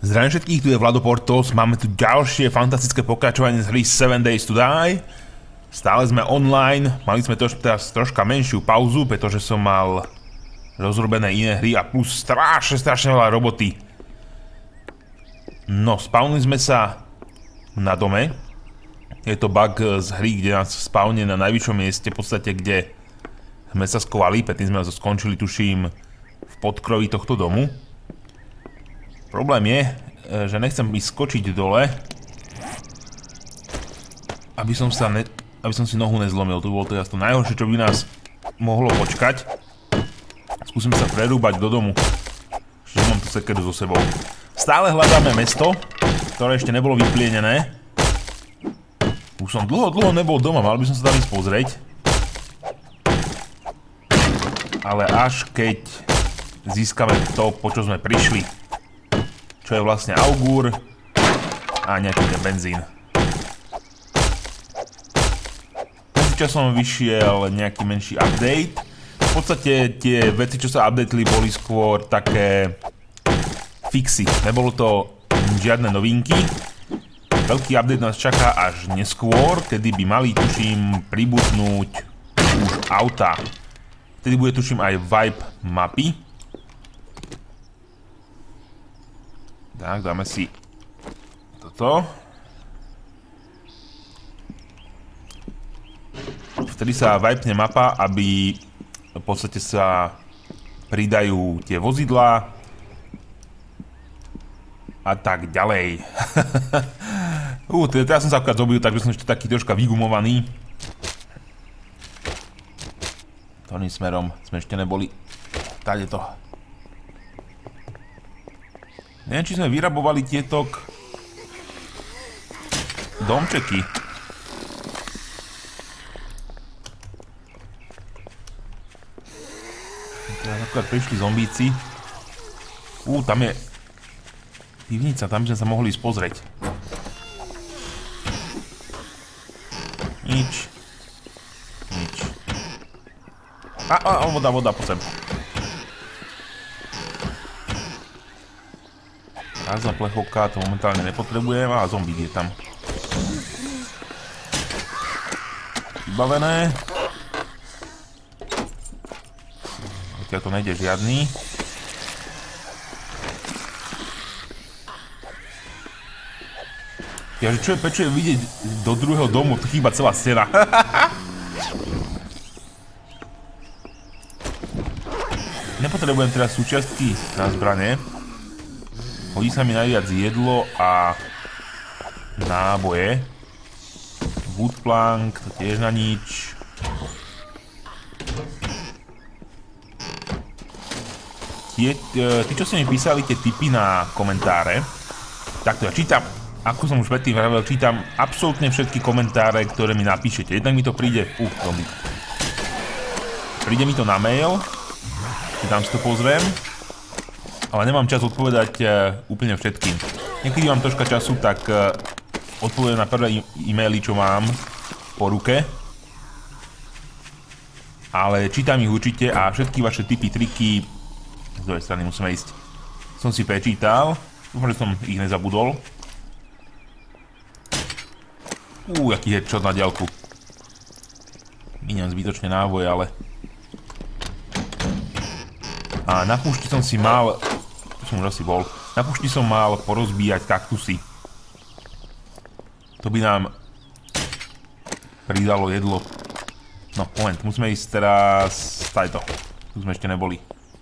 Zdravím všetkých, tu je Vlado Portos, máme tu ďalšie fantastické pokračovanie z hry 7 Days to Die. Stále sme online, mali sme teraz troška menšiu pauzu, pretože som mal rozrobené iné hry a plus strašne veľa roboty. No, spawnili sme sa na dome. Je to bug z hry, kde nás spawne na najvyššom mieste, v podstate kde sme sa skovali, predtým sme skončili, tuším, v podkroví tohto domu. Problém je, že nechcem ísť skočiť dole, aby som si nohu nezlomil. To bolo teraz to najhoršie, čo by nás mohlo počkať. Skúsim sa prerúbať do domu. Čiže mám tu sekeru so sebou. Stále hľadáme mesto, ktoré ešte nebolo vyplienené. Už som dlho nebol doma, mal by som sa tam ísť pozrieť. Ale až keď získame to, po čo sme prišli. Čo je vlastne augúr a nejaký ten benzín. Medzičasom vyšiel nejaký menší update. V podstate tie veci, čo sa updateli, boli skôr také fixy. Nebolo to žiadne novinky. Veľký update nás čaká až neskôr, kedy by mali, tuším, pribudnúť už auta. Vtedy bude, tuším, aj vibe mapy. Tak, dáme si toto. Vtedy sa vipne mapa, aby v podstate sa pridajú tie vozidlá a tak ďalej. Teraz som sa akurát zobil, takže som ešte taký troška vygumovaný. Toným smerom sme ešte neboli. Tady to. Neviem, či sme vyrabovali tieto domčeky. Teraz akurát prišli zombíci. Tam je pivnica, tam by sme sa mohli ísť pozrieť. Nič. Voda, poď sem. Prázdna plechovka, to momentálne nepotrebujem, a zombík je tam. Vybavené. Odtiaľ to nejde žiadny. Prečo je vidieť do druhého domu, to chýba celá stena. Nepotrebujem teraz súčiastky na zbrane. Hodí sa mi najviac jedlo a náboje. Woodplank, to tiež na nič. Tí, čo ste mi písali tie tipy na komentáre, takto ja čítam, ako som už predtým vravel, čítam absolútne všetky komentáre, ktoré mi napíšete. Jednak mi to príde, príde mi to na mail, tam si to pozriem. Ale nemám čas odpovedať úplne všetkým. Niekedy mám troška času, tak odpoviem na prvé e-maily, čo mám po ruke. Ale čítam ich určite a všetky vaše tipy, triky, z druhej strany musíme ísť, som si prečítal. Dúfam, že som ich nezabudol. Aký headshot na diaľku. Míňam zbytočne náboj, ale... A na púšti som si mal... som už asi bol. Na púšti som mal porozbíjať kaktusy. To by nám pridalo jedlo. No, moment, musíme ísť teraz... Tajto. Tu sme ešte neboli.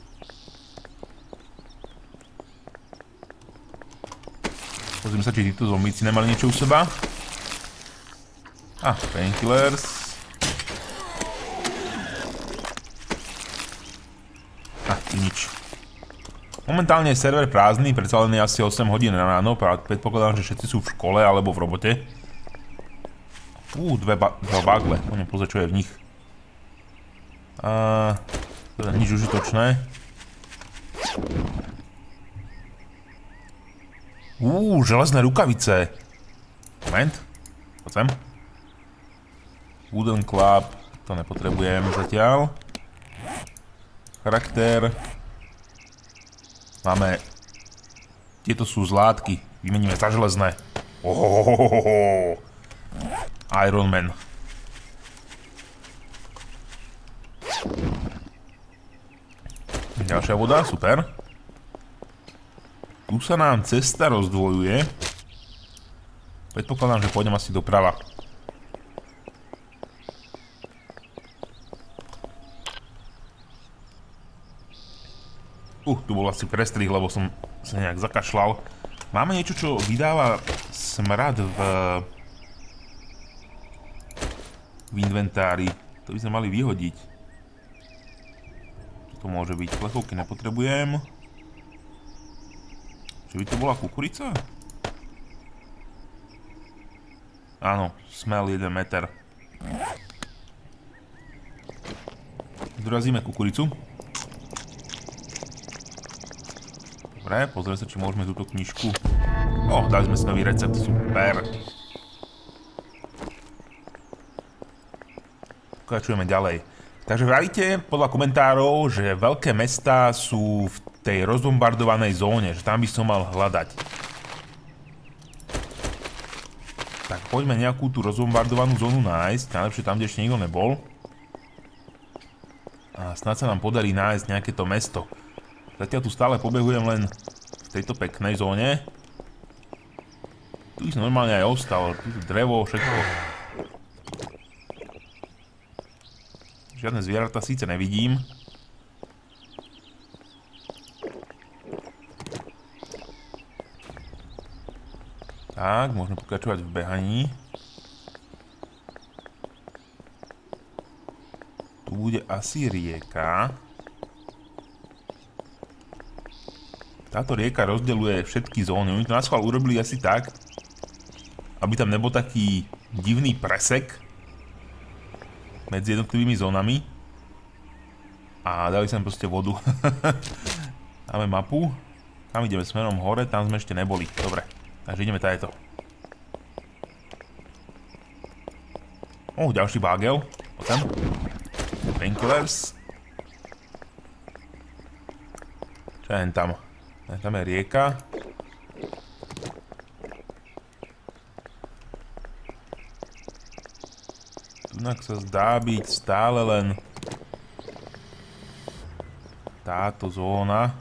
Pozrime sa, či títo zombíci nemali niečo u seba. Painkillers. Nič. Momentálne je server prázdny, predsa len je asi 8 hodín ráno, predpokladám, že všetci sú v škole alebo v robote. Dva bagle, poďme pozrieť, čo je v nich. Teda nič užitočné. Železné rukavice. Moment, poď sem. Wooden club, to nepotrebujem zatiaľ. Charakter. Máme Tieto sú zlátky. Vymeníme za železné. Ohohohoho. Iron Man. Ďalšia voda, super. Tu sa nám cesta rozdvojuje. Predpokladám, že pôjdem asi doprava. Tu bol asi prestrih, lebo som sa nejak zakašľal. Máme niečo, čo vydáva smrad v inventári. To by sme mali vyhodiť. Čo to môže byť? Plechovky nepotrebujem. Čo by to bola kukurica? Áno, smel 1 meter. Dorazíme kukuricu. Dobre, pozrieme sa, či môžeme túto knižku. Dali sme si nový recept, super. Pokračujeme ďalej. Takže vravíte podľa komentárov, že veľké mestá sú v tej rozbombardovanej zóne, že tam by som mal hľadať. Tak poďme nejakú tú rozbombardovanú zónu nájsť, najlepšie tam, kde ešte nikto nebol. A snad sa nám podarí nájsť nejaké to mesto. Zatiaľ tu stále pobehujem len v tejto peknej zóne. Tu by som normálne aj ostal, tu drevo, všetko. Žiadne zvieratá síce nevidím. Tak, môžeme pokračovať v behaní. Tu bude asi rieka. Táto rieka rozdeľuje všetky zóny. Oni to na schvál urobili asi tak, aby tam nebol taký divný presek medzi jednotlivými zónami. A dali sem proste vodu. Máme mapu. Tam ideme smerom hore, tam sme ešte neboli. Dobre, takže ideme tadeto. Ďalší bágel. Poďme. Painkillers. Čo je tam? Tam je rieka. Tunak sa zdá byť stále len táto zóna.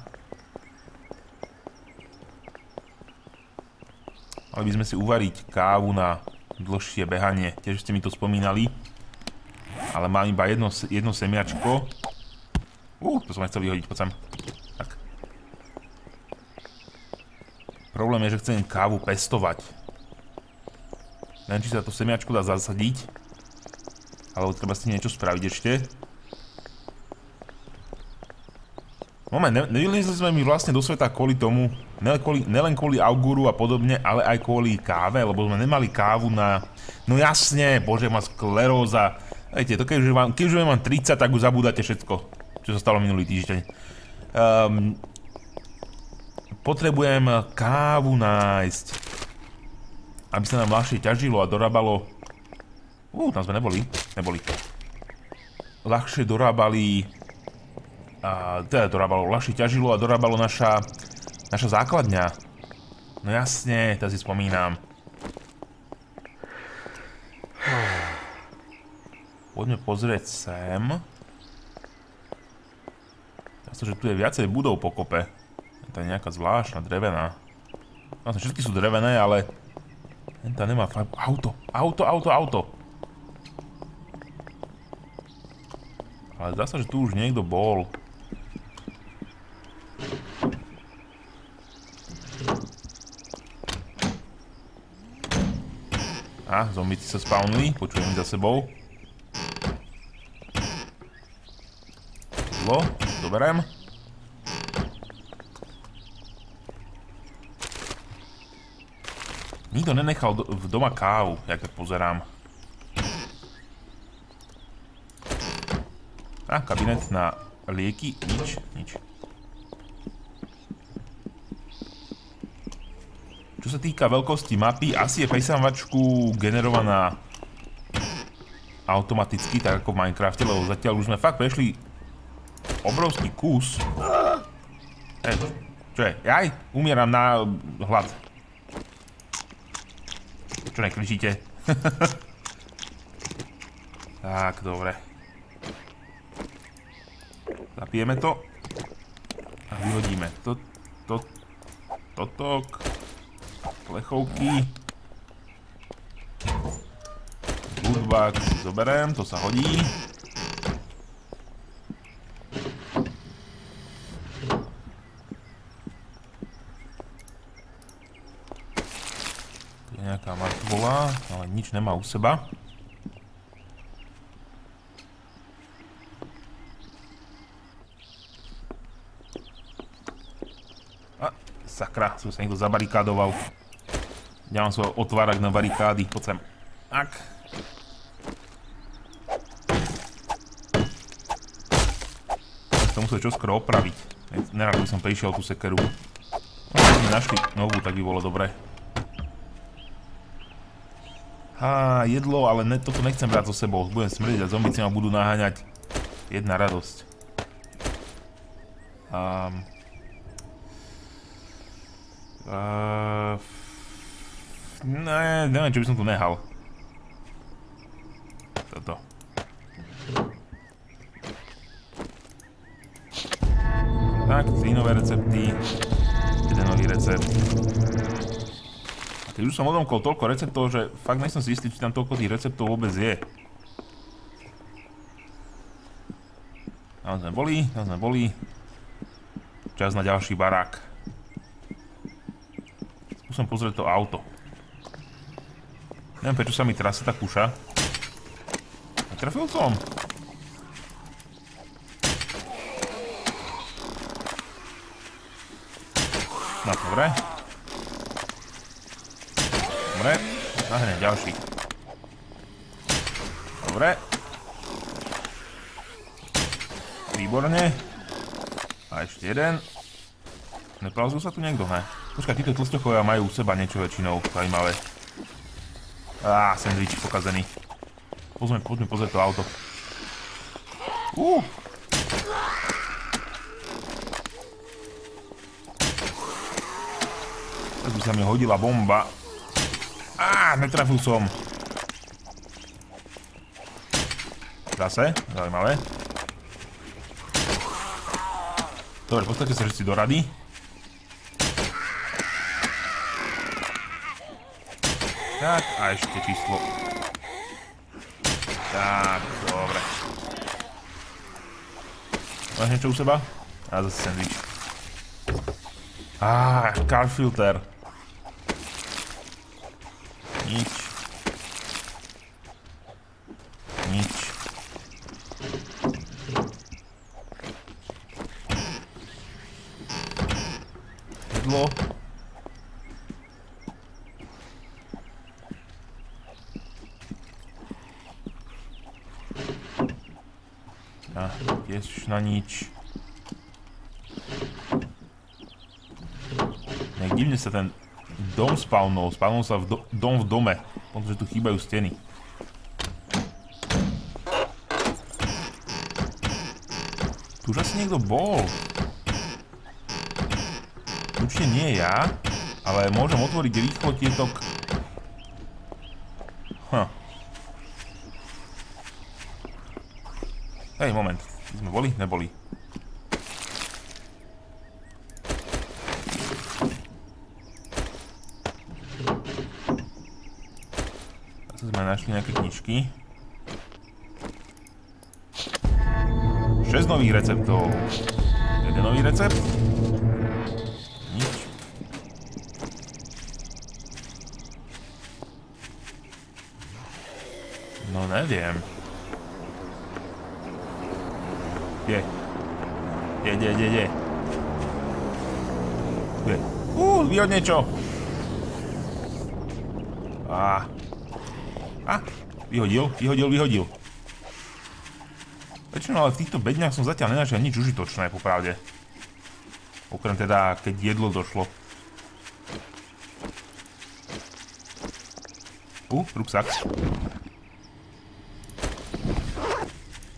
Mali by sme si uvariť kávu na dlhšie behanie. Tiež ste mi to spomínali. Ale mám iba jedno semiačko. To som aj chcel vyhodiť, poď sem. Tak. Problém je, že chcem kávu pestovať. Neviem, či sa to semiačko dá zasadiť. Alebo treba s tým niečo spraviť ešte. Moment, nevylezli sme mi vlastne do sveta kvôli tomu, nelen kvôli auguru a podobne, ale aj kvôli káve, lebo sme nemali kávu na... No jasne, bože, má skleróza. Viete, to keď už mám 30, tak už zabúdate všetko, čo sa stalo minulý týždeň. Potrebujem kávu nájsť, aby sa nám ľahšie ťažilo a dorábalo... tam sme neboli. Ľahšie dorábali... ľahšie ťažilo a dorábalo naša základňa. No jasne, to si spomínam. Poďme pozrieť sem. Ja som, že tu je viacej budov pokope. To je nejaká zvláštna, drevená. Vlastne všetky sú drevené, ale... Tá nemá farbu. Auto. Ale zdá sa, že tu už niekto bol. Zombici sa spawnili, počujem ich za sebou. Doberiem. Nikto nenechal doma kávu, jak tak pozerám. Kabinet na lieky, nič. Čo sa týka veľkosti mapy, asi je presávvačku generovaná automaticky, tak ako v Minecrafte, lebo zatiaľ už sme fakt prešli obrovský kus. Čo je? Jaj, umieram na hlad. Čo nekričíte? Tak, dobre. Zapijeme to. A vyhodíme totok. Plechovky. Goodbug si zoberiem, to sa hodí. Tu je nejaká mŕtvola, ale nič nemá u seba. Sakra, som sa niekto zabarikádoval. Ja mám svoj otvárak na barikády, poď sem. Tak. To musel čoskoro opraviť. Nerad by som prišiel tú sekeru. Keby sme našli novú, tak by bolo dobré. Jedlo, ale toto nechcem brať so sebou. Budem smrdiť a zombici ma budú naháňať. Jedna radosť. Neviem, čo by som tu nehal. Toto. Tak, 3 nové recepty. 1 nový recept. A keď už som odomkol toľko receptov, že fakt nejsem si istý, či tam toľko tých receptov vôbec je. Tam sme boli. Čas na ďalší barák. Skúsim pozrieť to auto. Neviem, prečo sa mi trase tá kuša. A trafil som. No, dobre. Dobre. A hneď ďalší. Dobre. Výborne. A ešte jeden. Neplazil sa tu niekto, ne? Počkaj, títo tlstochovia majú u seba niečo väčšinou zaujímavé. Sandwich pokazený. Poďme pozrieť to auto. Tak by sa mi hodila bomba. Netrafil som. Zase, zaujímavé. Dobre, postavte sa všetci do rady. Tak, a ešte číslo. Tak, dobre. Máš niečo u seba? A zase sandwich. Car filter. Nič. Jedlo. Tiež na nič. Nejak divne sa ten dom spawnol. Spawnol sa dom v dome. Pretože tu chýbajú steny. Tu už asi niekto bol. Určite nie ja, ale môžem otvoriť rýchlo tieto... Hej, moment. Sme boli? Neboli. Zase sme našli nejaké knižky. 6 nových receptov. 1 nový recept. Nič. No neviem. Kde? Vyhoď niečo! Vyhodil. Väčšinou ale v týchto bedňach som zatiaľ nenašiel nič užitočné, popravde. Okrem teda, keď jedlo došlo. Ruksak.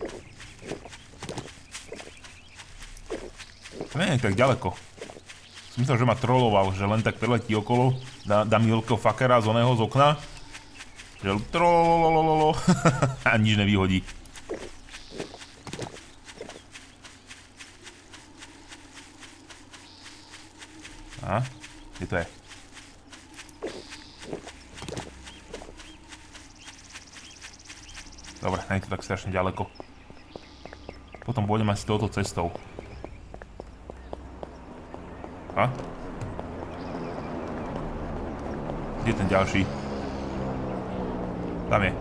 To nie je tak ďaleko. Som myslel, že ma trolloval, že len tak preletí okolo, dá mi veľkého fakera z oného z okna. Že trollololololo a nič nevyhodí. A? Kde to je? Dobre, nie je to tak strašne ďaleko. Potom pôjdeme asi touto cestou. A? Kde je ten ďalší? Tam je.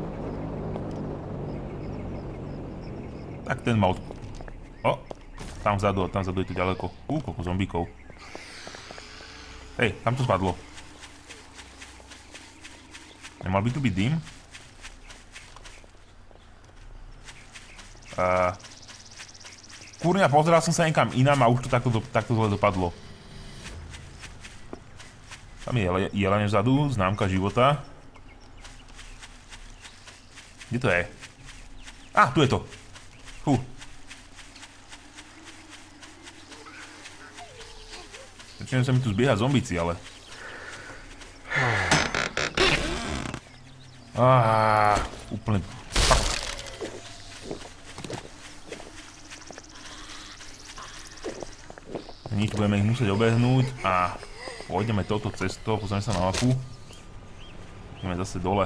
Tak ten mal... O! Tam vzadu je to ďaleko. Koľko zombíkov. Hej, tam to spadlo. Nemal by tu byť dým? Kurňa, pozeral som sa niekam inám a už to takto zle dopadlo. Tam je jeleň vzadu, známka života. Kde to je? Tu je to. Fú. Začínajú sa mi tu zbiehať zombíci, ale... Úplne... Nič, budeme ich musieť obehnúť a pôjdeme touto cestou, pozrieme sa na mapu. Ideme zase dole.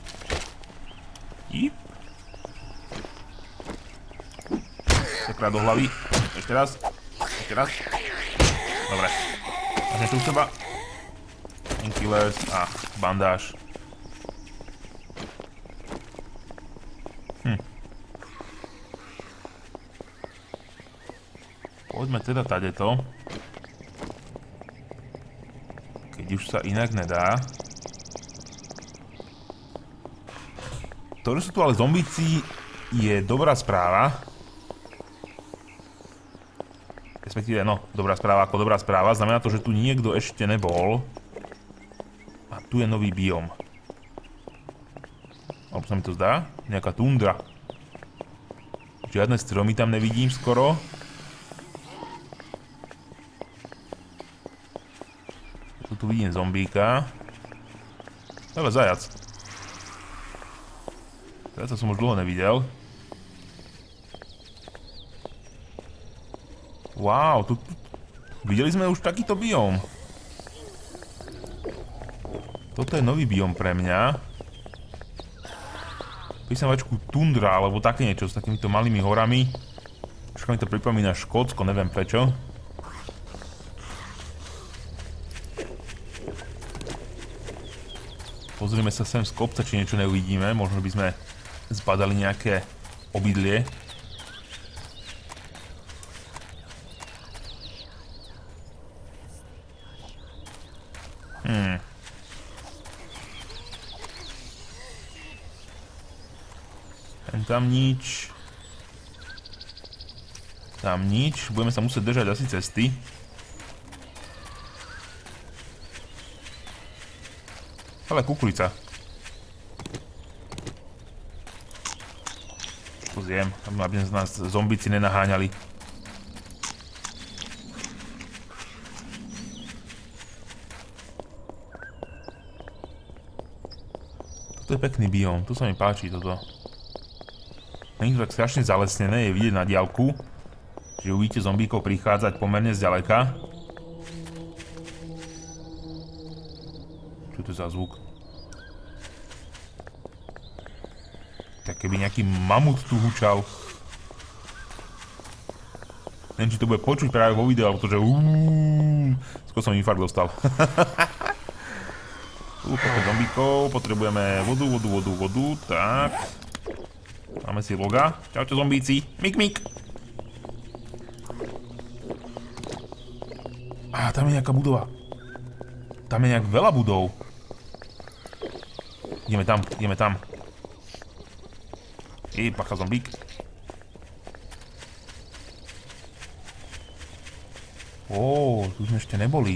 Jíp. Tekrát do hlavy. Ešte raz. Dobre. A niečo u seba. Painkillers a bandáž. Poďme teda tadeto. Keď už sa inak nedá. To, že sú tu ale zombíci, je dobrá správa. Respektíve, no, dobrá správa ako dobrá správa. Znamená to, že tu niekto ešte nebol. A tu je nový biom. Alebo sa mi to zdá? Nejaká tundra. Žiadne stromy tam nevidím skoro. Tu vidím zombíka. Ale zajac. Zajaca som už dlho nevidel. Wow, tu... Videli sme už takýto bióm. Toto je nový bióm pre mňa. Písavačku tundra, alebo také niečo s takýmito malými horami. Troška mi to pripomína Škótsko, neviem prečo. Pozrieme sa sem z kopca, či niečo neuvidíme. Možno by sme zbadali nejaké obydlie. Tam nič. Tam nič. Budeme sa musieť držať asi cesty. Ale kukurica. To zjem, aby nás zombíci nenaháňali. Toto je pekný bióm, tu sa mi páči toto. Není to tak strašne zalesnené, je vidieť na diaľku, že uvidíte zombíkov prichádzať pomerne zďaleka. Čo to je za zvuk? Tak keby nejaký mamut tu hučal. Neviem, či to bude počuť práve vo videu, alebo to, že skôr som infarkt dostal. Počet zombíkov, potrebujeme vodu, tak. Máme si loga. Čaute zombíci. Mik. Tam je nejaká budova. Tam je nejak veľa budov. Ideme tam. Pacha zombík. Tu sme ešte neboli.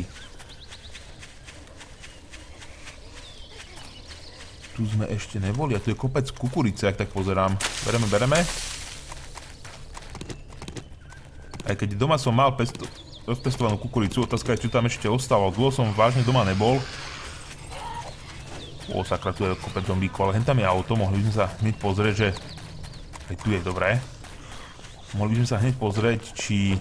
A tu je kopec kukurice, ak tak pozerám. Bereme. Aj keď doma som mal rozpestovanú kukuricu. Otázka je, či tam ešte ostalo. Dlho som vážne doma nebol. O, sakra, tu je kopec zombíkov, ale hen tam je auto. Mohli by sme sa hneď pozrieť, že... Aj tu je, dobré. Mohli by sme sa hneď pozrieť, či...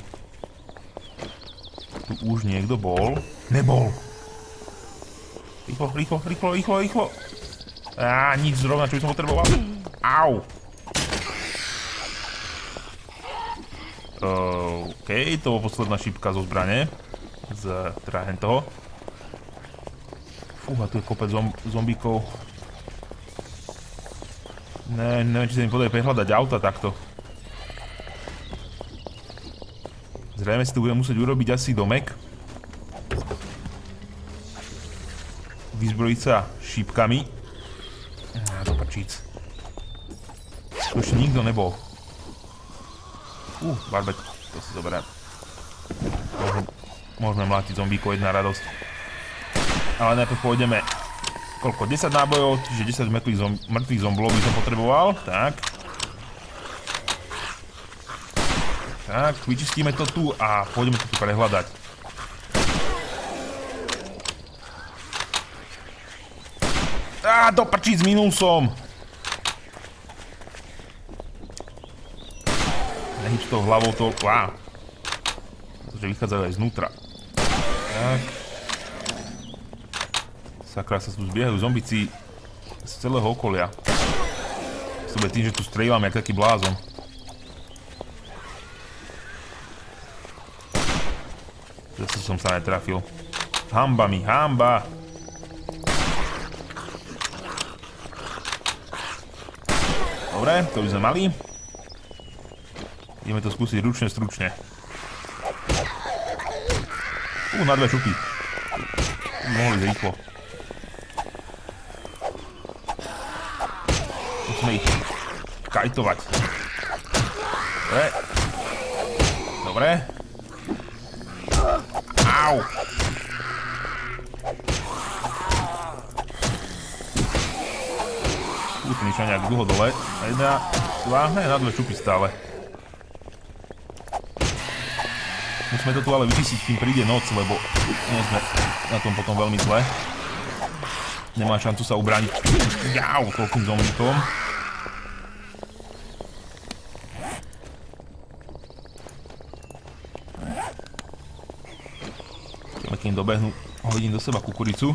Tu už niekto bol. Nebol! Rýchlo, rýchlo, rýchlo, rýchlo, rýchlo. Á, nič zrovna, čo by som potreboval. Au! OK, to bol posledná šípka zo zbrane. Teda hen toho. Fúha, tu je kopec zombíkov. Neviem, či sa mi podarí prehľadať auta takto. Zrejme si tu budem musieť urobiť asi domek. Vyzbrojiť sa šípkami. Do prčíc. Tu ešte nikto nebol. Barbet, to si zoberiem. Môžeme mlátiť zombíkov, jedna radosť. Ale najprv pôjdeme... Koľko? 10 nábojov, čiže 10 mŕtvych zomblov by som potreboval. Tak. Tak, vyčistíme to tu a pôjdeme to tu prehľadať. Á, do prčíc, minul som! Nehyb s tou hlavou to... Á. Pretože vychádzajú aj znútra. Tak. Sakra, sa tu zbiehajú zombici z celého okolia. Sobe tým, že tu strieľam jak taký blázon. Zase som sa netrafil. Hamba mi, hamba! Dobre, to by sme mali. Ideme to skúsiť ručne, stručne. Na dve šupy. Mohli ísť rýchlo. Musíme ich kajtovať. Dobre. Dobre. Au! Ten išla nejak dlho dole. Jedna, dva, ne, na dve šupy stále. Musíme to tu ale vyčistiť, kým príde noc, lebo nie sme na tom potom veľmi zle. Nemá šancu sa ubrániť toľkým zombíkom. Kým dobehnú, hodím do seba kukuricu.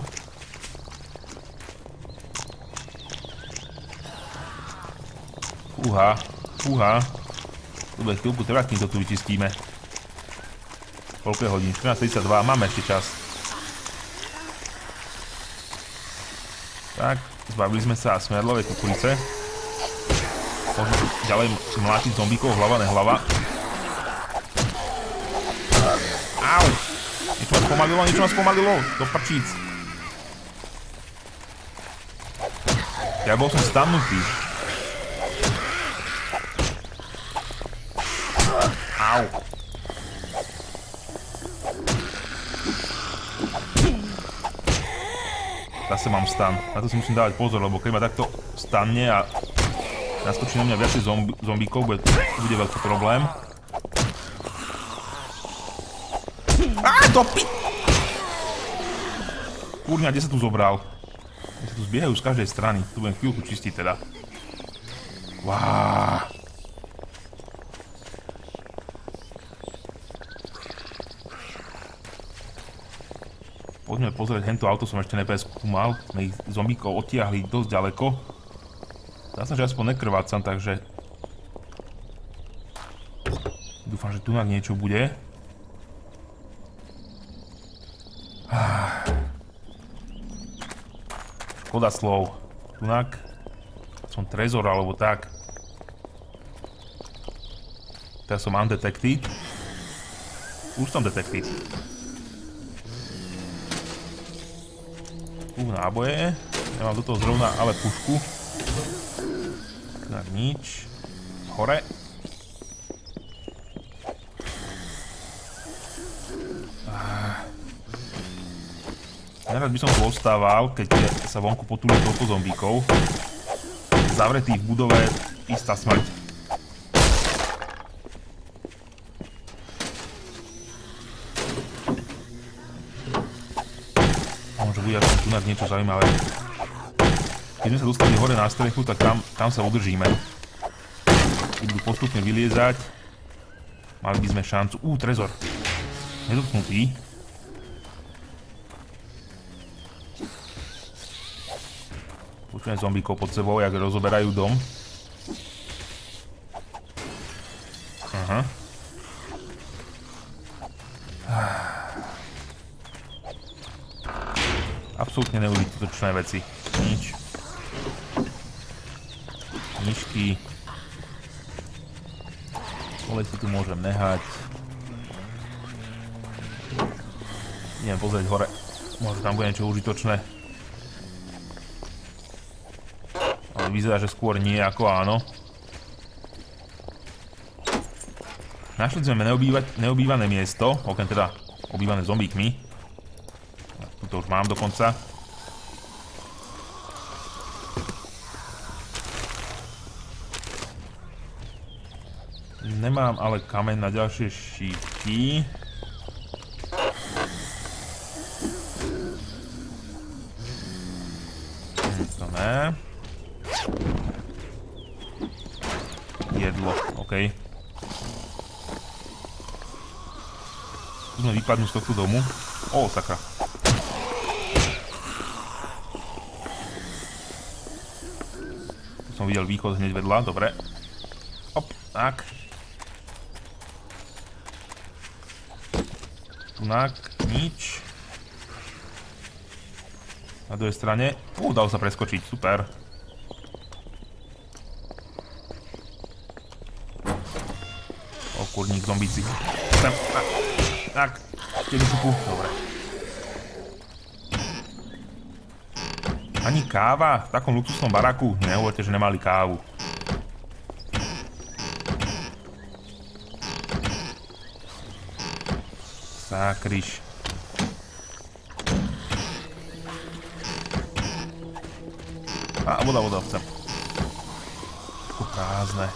Fúha, fúha. Dobre, chvíľku trvá, kým to tu vyčistíme. Koľko je hodín? 14:32, máme ešte čas. Tak, zbavili sme sa smerdlovej kukurice. Môžeme ďalej mlátiť zombíkov, hlava, nehlava. Au! Niečo ma spomalilo, do prčíc. Ja bol som stannutý. Au. Zase mám stan. Na to si musím dávať pozor, lebo keď ma takto stanne a naskočí na mňa viacej zombíkov, bude veľký problém. Á, do pi... Kurňa, kde sa tu zobral? Kde sa tu zbiehajú z každej strany. Tu budem chvíľku čistiť teda. Váááá. Poďme pozrieť, hento auto som ešte nepreskúmal. Sme ich zombíkov odtiahli dosť ďaleko. Dá sa, že aspoň nekrvácam, takže... Dúfam, že tu niečo bude. Škoda slov. Tunak. Som trezor alebo tak. Teraz som undetected. Už som detected. Náboje. Nemám do toho zrovna ale pušku. Tak nič. Hore. Nerad by som tu ostával, keď sa vonku potúli toľko zombíkov. Zavretý v budove, istá smrť. bude aspoň tu niečo zaujímavé. Keď sme sa dostali hore na strechu, tak tam sa udržíme. Keď budú postupne vyliezať, mali by sme šancu. Trezor. Nedotknutý. Počujem zombíkov pod sebou, jak rozoberajú dom. Aha. Absolútne neužitočné veci. Nič. Myšky. Kolej si tu môžem nehať. Idem pozrieť hore. Možno tam bude niečo užitočné. Ale vyzerá, že skôr nie ako áno. Našli sme neobývané miesto, okrem teda obývané zombíkmi. Tuto už mám dokonca. Nemám ale kameň na ďalšie šípky. To ne. Jedlo, okej. Skúsme vypadnúť z tohto domu. Sakra. Tu som videl východ hneď vedľa, dobre. Hop, tak. Tunak, nič. Na druhej strane. Dalo sa preskočiť, super. Kurník, zombíci. Sem, tak, tedušuku, dobre. Ani káva v takom luxusnom baraku? Nehovorte, že nemali kávu. Zákryš. Voda, chcem. Tako prázdne.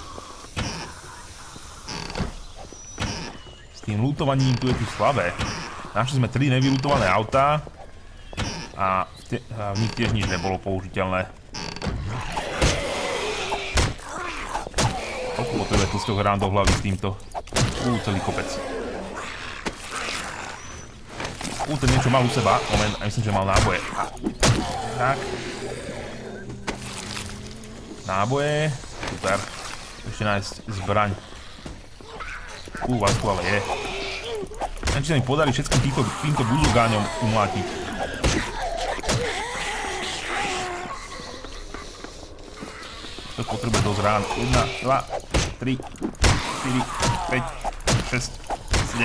S tým lútovaním tu je tu slabé. Našli sme 3 nevylútované autá a v nich tiež nič nebolo použiteľné. Koľko potrebuje tlstok rán do hlavy s týmto? Celý kopec. Ten niečo mal u seba. Moment, a myslím, že mal náboje. Tak. Náboje. Super. Ešte nájsť zbraň. Vás tu ale je. Neviem, či sa mi podarí všetkým týmto buzogáňom umlátiť. To potrebuje dosť rán. 1, 2, 3, 4, 5, 6,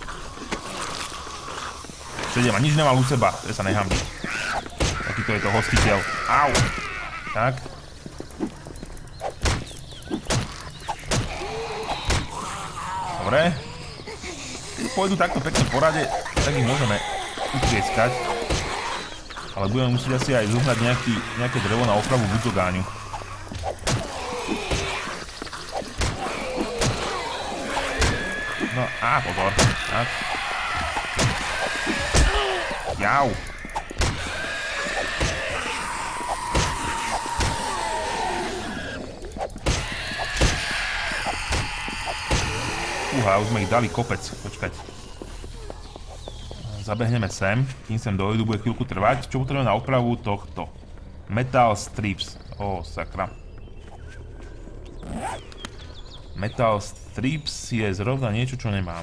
7. 7 a nič nemal u seba. To sa nehambí. Takýto je to hostiteľ. Au. Tak. Dobre. Keď pôjdu takto pekne po rade, tak ich môžeme utrieskať. Ale budeme musieť asi aj zohnať nejaké drevo na opravu budzogáňu. No, pozor. Tak. Jau. Už sme ich dali kopec, počkať. Zabehneme sem, kým sem dojdu, bude chvíľku trvať. Čo potrebujeme na opravu tohto? Metal strips. Sakra. Metal strips je zrovna niečo, čo nemám.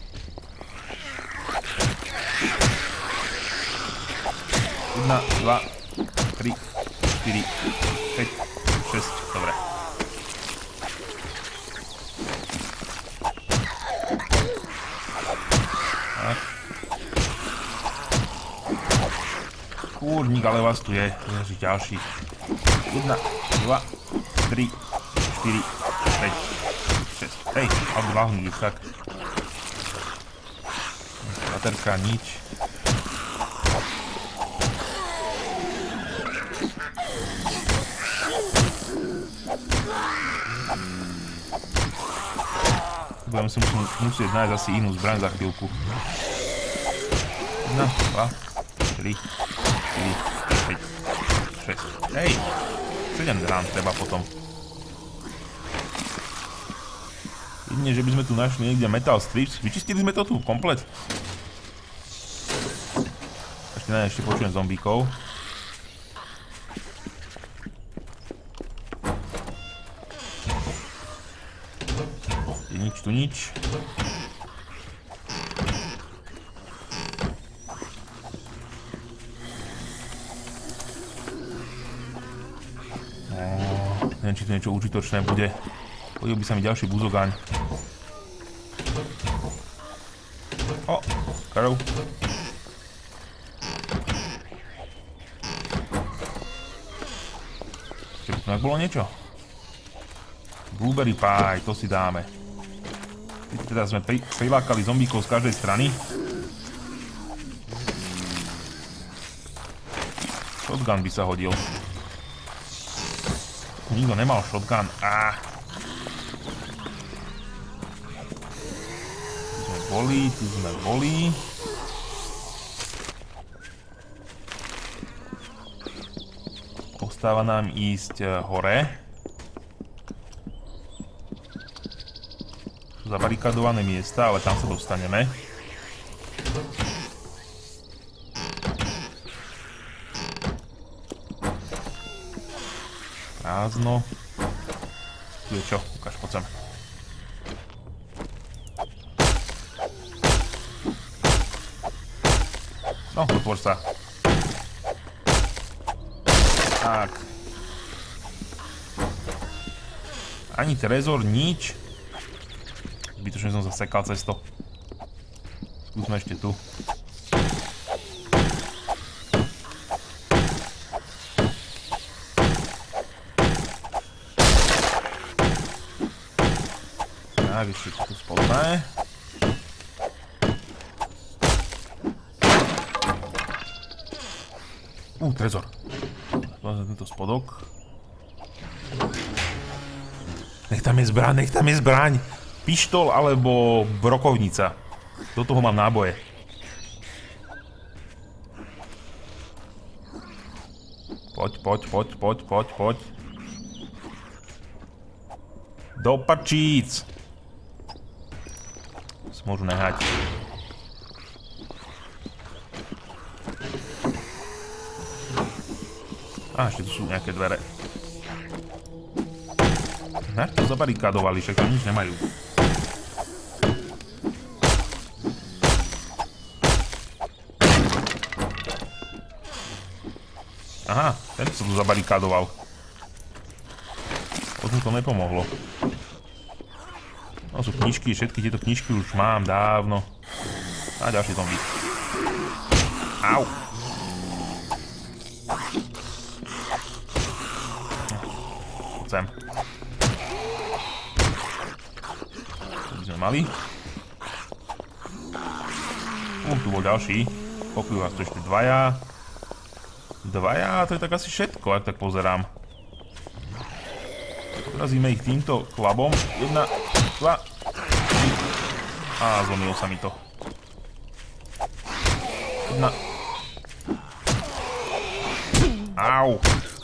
Jedna, 2, 3, 4, 5, 6, dobre. Kúrnik, ale vás tu je. Ježiš, ďalší. 1, 2, 3, 4, 5, 6. Hej, mám 2 hnuť už tak. Baterka, nič. Budeme si musieť nájsť asi inú zbraň za chvíľku. 1, 2, 3, 4, 5, 6. Hej! 7 rán treba potom. Jedine, že by sme tu našli niekde metal strips. Vyčistili sme to tu komplet. Ešte počujem zombíkov. Je nič tu nič. Neviem, či to niečo užitočné bude. Hodil by sa mi ďalší buzogaň. O, karov. Čiže by tu bolo niečo? Blueberry pie, to si dáme. Teda sme prilákali zombíkov z každej strany. Shotgun by sa hodil. Nikto nemal shotgun. Tu sme boli. Ostáva nám ísť hore. Sú zabarikadované miesta, ale tam sa dostaneme. Prázdno. Tu je čo? Ukáž, poď sem. No, otvor sa. Tak. Ani trezor, nič. Zbytočne som zasekal cesto. Skúsme ešte tu. Tak, ešte tu spodné. Trezor. Tento spodok. Nech tam je zbraň, Pištol alebo brokovnica. Do toho mám náboje. Poď. Do pačíc. Môžu nehať. Ešte tu sú nejaké dvere. Nač to zabarikádovali, však tam nič nemajú. Aha, tento sa tu zabarikádoval. Potom to nepomohlo. No sú knižky, všetky tieto knižky už mám dávno. A ďalší zombie. Au. Sem. To by sme mali. Tu bol ďalší. Pokryjú vás tu ešte dvaja. To je tak asi všetko, ak tak pozerám. Podrazíme ich týmto chlabom. 1, 2, 3. Zlomilo sa mi to. 1. Au.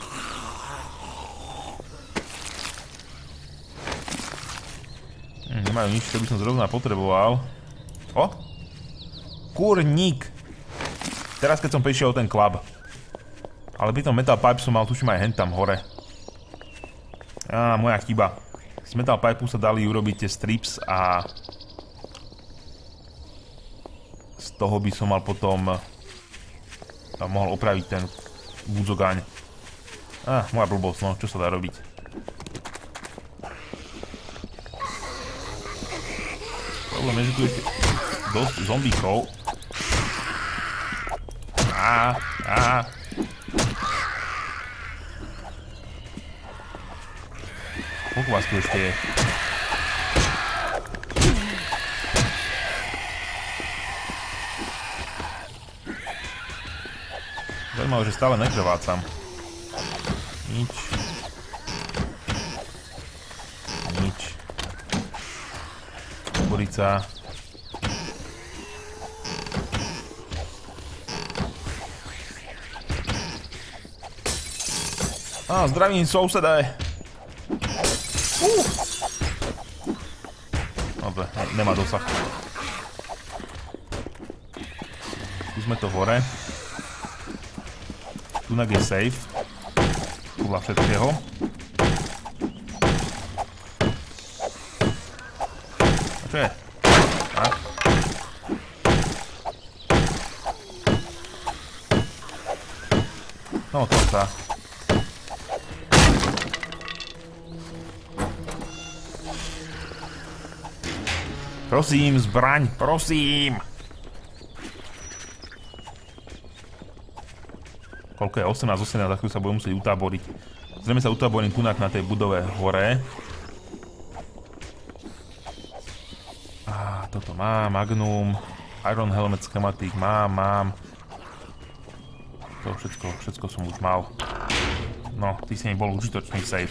Nemajú nič, čo by som zrovna potreboval. O! Kurník! Teraz keď som prišiel ten klub. Ale pri tom metal pipe som mal, tuším aj hentam hore. Moja chyba. Z metal pipe sa dali urobiť tie strips a... z toho by som mal potom... tam mohol opraviť ten budzogaň. Moja blbosť, no, čo sa dá robiť. Problém je, že tu ešte dosť zombíkov. Koľko vás tu ešte je? Zaujímavé, že stále nekrvácam. Nič. Borica. Zdravím, sousedé. Dobre, nemá dosah. Tu sme to hore. Tunak je safe. Podľa všetkého. A čo je? Tak. No to sa. Prosím, zbraň, prosím! Koľko je? 18, za chvíľu sa budem musieť utáboriť. Zrejme sa utáborím tunak na tej budove hore. Toto mám, Magnum, Iron Helmet Schematic, mám. To všetko som už mal. No, ty si mi bol užitočný safe.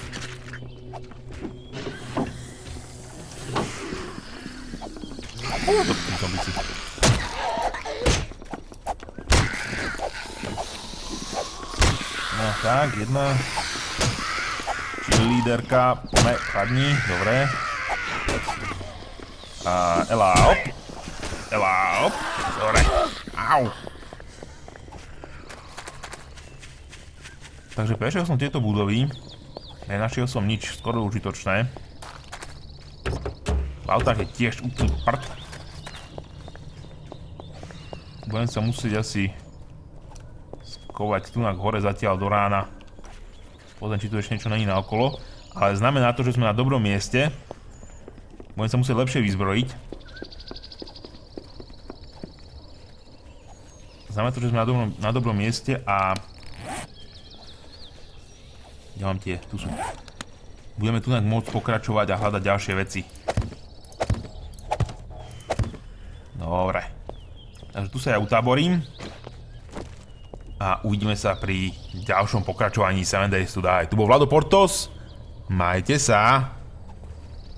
Dobrý zombici. No tak, jedna. Cheerleaderka, padni, dobre. Elá op, dobre. Au. Takže prešiel som tieto budovy. Nenašiel som nič skoro užitočné. V autách je tiež úplný prd. Budem sa musieť asi skovať tu na hore zatiaľ do rána. Pozriem, či tu ešte niečo není naokolo. Ale znamená to, že sme na dobrom mieste. Budem sa musieť lepšie vyzbrojiť. Znamená to, že sme na dobrom mieste a... Kde mám tie? Tu sú. Budeme tu môcť pokračovať a hľadať ďalšie veci. Dobre. Takže tu sa ja utáborím. A uvidíme sa pri ďalšom pokračovaní 7 Days to Die. Tu bol Vlado Portos. Majte sa.